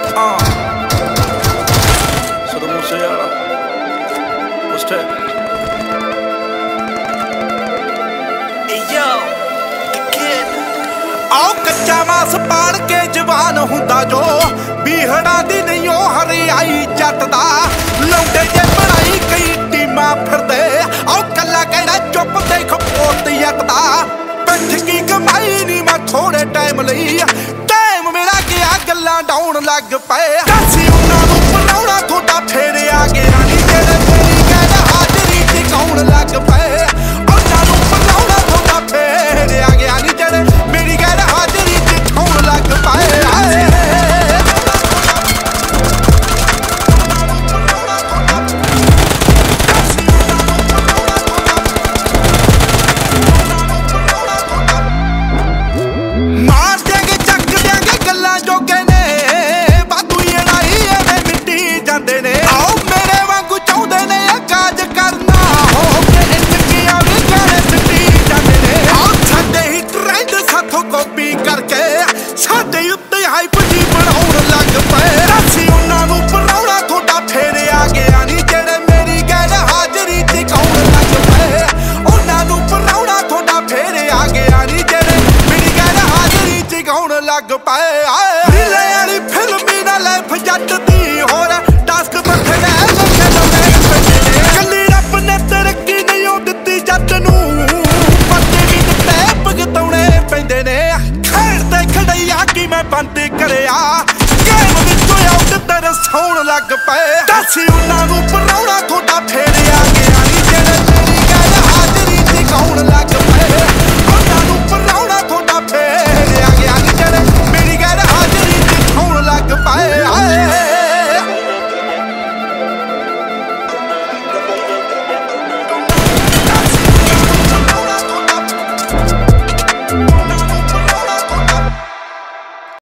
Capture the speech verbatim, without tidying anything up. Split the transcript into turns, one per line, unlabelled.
आओ कच्चा मास पाड़ के जवान हुंदा जो बीहड़ा दी नहीं ओ हरियाई जट दा लौंडे जे बनाई कई टीमां फिरदे आओ कल्ला कहड़ा चुप देख पोत जट दा पिठ की कमाई नी मैं थोड़े टाइम लई टाइम मेरा गया गल्लां डाउन लग पे दसी उन्हां नूं बनाउणा थोड़ा फेरे आ गया नी जेड़े मेरी कहड़ा हाजरी च कौन लग पे उन्हां नूं बनाउणा थोड़ा फेरे आ गया नी जेड़े मेरी कहड़ा हाजरी च कौन लग पे लग पाए रीले वाली फिल्मी ना लाइफ जट दी होर टास्क बखड़े कली रब ने तरक्की नहीं ओ दित्ती जट नूं पत्ते भी दित्ते भगतौणे पैंदे ने खेडदे खड़ैया की मैं बंद करिया गेम विचों आउट तेरे सौण लग पए दसी उन्हां नूं पराउणा थोड़ा फेरे आ गया नी जेड़े मेरी गल हाजरी च कौन लग पए